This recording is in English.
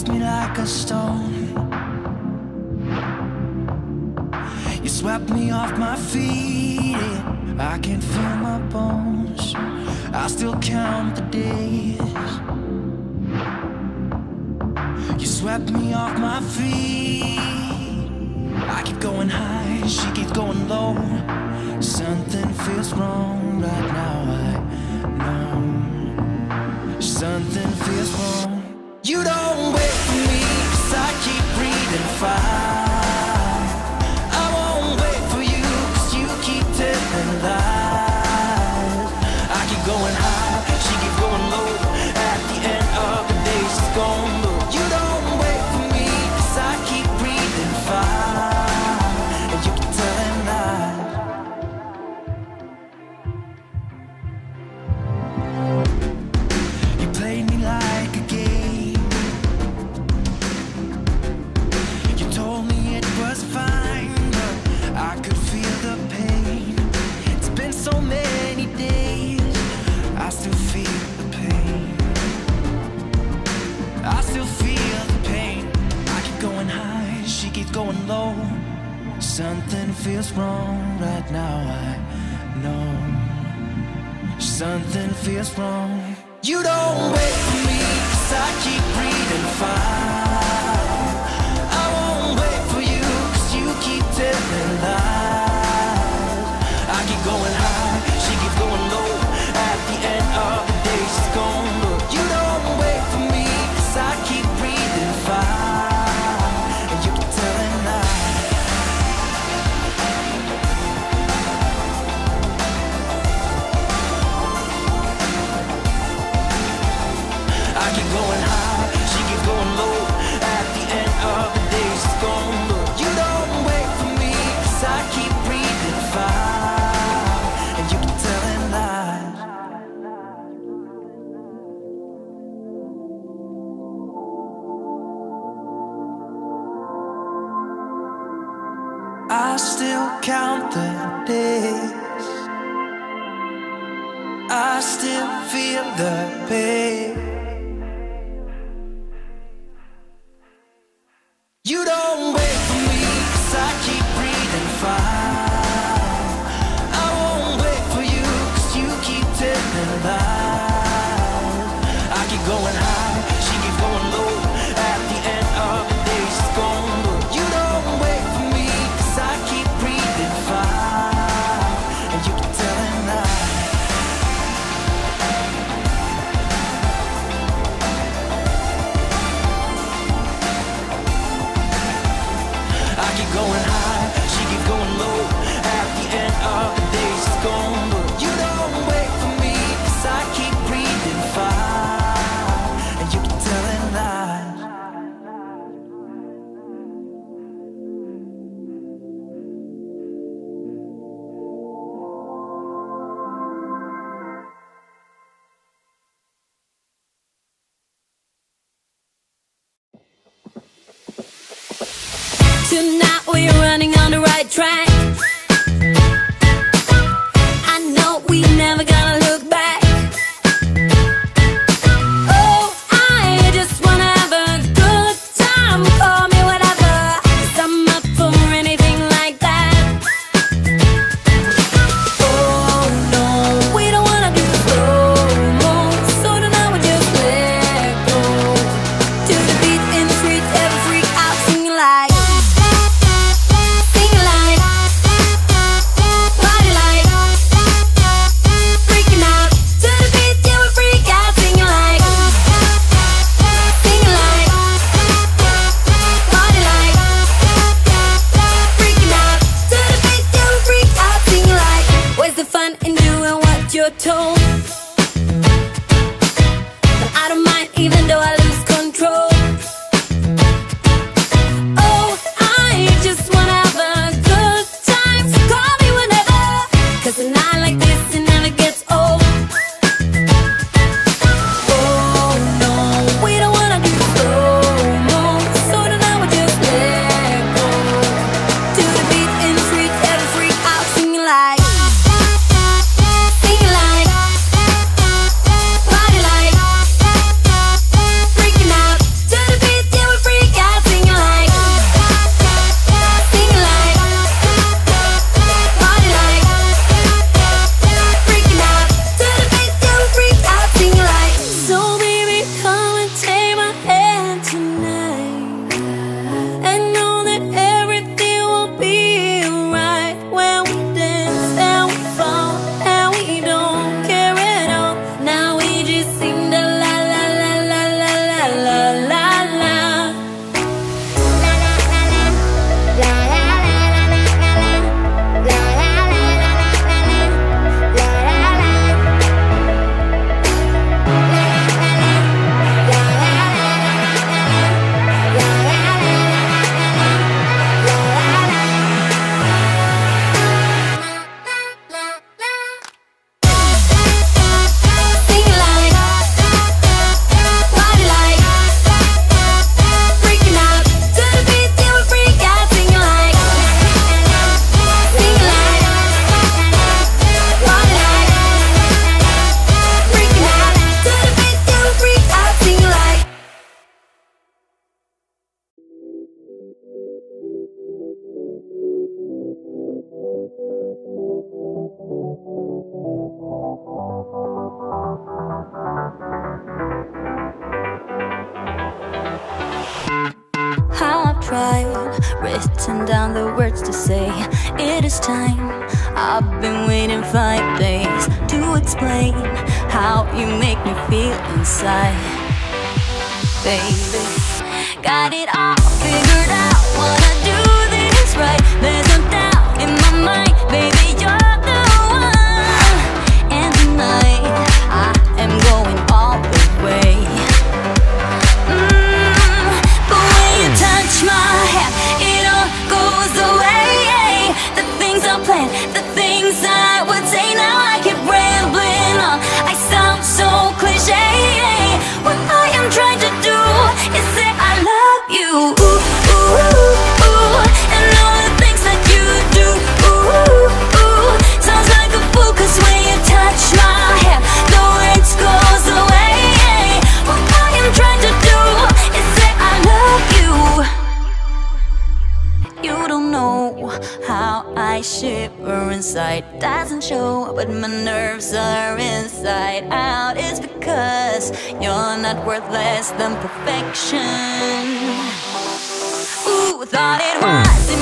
tossed me like a stone. You swept me off my feet, I can't feel my bones. I still count the days. You swept me off my feet. I keep going high, she keeps going low. Something feels wrong right now, I know. Something feels wrong. You don't wait for me, 'cause I keep breathing fire. I won't wait for you, 'cause you keep telling lies. I keep going high, she keeps going low. At the end of the day, she's gone low. You don't wait for me, 'cause I keep breathing fire. And you keep telling lies. You played me like a game. You told me it was fine, but I could feel the pain. It's been so many days, I still feel the pain. I still feel the pain. I keep going high, she keeps going low. Something feels wrong right now, I know. Something feels wrong. You don't wait for me, 'cause I keep breathing fire. I won't wait for you, 'cause you keep telling lies. I keep going high, she keeps going low. At the end of the day, she's gone low. You don't wait for me, 'cause I keep breathing fire. And you keep telling lies. I keep going high, she keeps going low. At the end of the day, she's gone low. You don't wait for me, 'cause I keep breathing fire. And you keep telling lies. I still count the days. I still feel the pain. You don't wait for me, 'cause I keep breathing fire. I won't wait for you, 'cause you keep telling lies. I keep going high, she keeps going low. At the end of the day, she's gone low. You don't wait for me, 'cause I keep breathing fire. And you keep telling lies. I keep going high, she keeps going low. At the end of the day, she's gone low. You don't wait for me, 'cause I keep breathing fire. And you keep telling lies. Tonight we're running on the right track. I know we never gonna look back. Oh, I just wanna have a good time. Call me whatever, 'cause I'm up for anything like that. Oh no, we don't wanna do slow-mo, so tonight we just let go. To the beat in the street, every freak out singing like. You're told, but I don't mind even though I lose control. Oh, I just wanna have a good time, so call me whenever, 'cause a night like this, it never gets old. Oh no, we don't wanna do slow-mo, so tonight we just let go. To the beat in the street, every freak out singing like. Singing like. written down the words to say. It is time. I've been waiting 5 days to explain how you make me feel inside. Baby, got it all figured out. Wanna do this right. There's no doubt in my mind. Baby, you're the one. And tonight I am going all the way. But when you touch my hand, it all goes away. The things I planned, the things I would say, now I keep rambling on. I sound so cliche. What I am trying to do is say I love you. Ooh, ooh, ooh, ooh. And all the things that you do. Ooh, ooh, ooh. Sounds like a fool, 'cause when you touch my hand, the words goes away. What I am trying to do is say I love you. You don't know how I shiver inside. Doesn't show, but my nerves are inside out. It's because you're not worth less than perfection. Ooh, thought it was